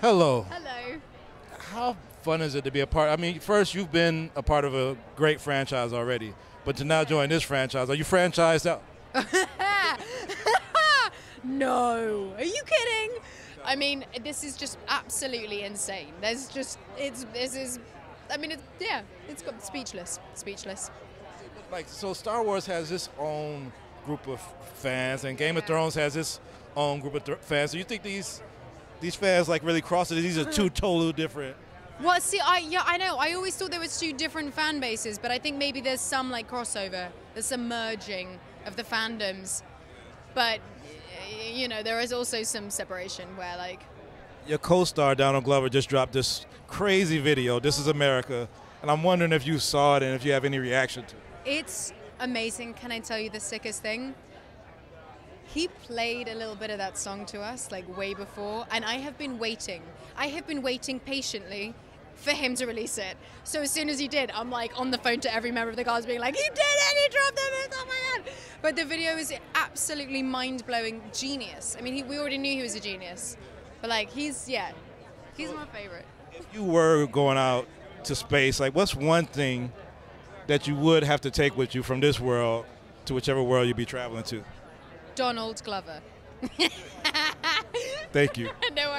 Hello. Hello. How fun is it to be a part? I mean, first, you've been a part of a great franchise already, but to now join this franchise, are you franchised out? No. Are you kidding? I mean, this is just absolutely insane. There's just, it's got speechless. Like, so Star Wars has its own group of fans, and Game of Thrones has its own group of fans. So you think these fans like really cross it? These are two totally different. Well, see, I know. I always thought there was two different fan bases, but I think maybe there's some like crossover. There's some merging of the fandoms, but you know, there is also some separation where like Your co-star Donald Glover just dropped this crazy video. This is America, and I'm wondering if you saw it and if you have any reaction to it. it's amazing. Can I tell you the sickest thing? He played a little bit of that song to us like way before, and I have been waiting patiently for him to release it. So as soon as he did, I'm like on the phone to every member of the cast being like, he did it, he dropped it, oh my God. But the video is absolutely mind-blowing genius. I mean, we already knew he was a genius, but like he's my favorite. If you were going out to space, like what's one thing that you would have to take with you from this world to whichever world you'd be traveling to? Donald Glover. Thank you. No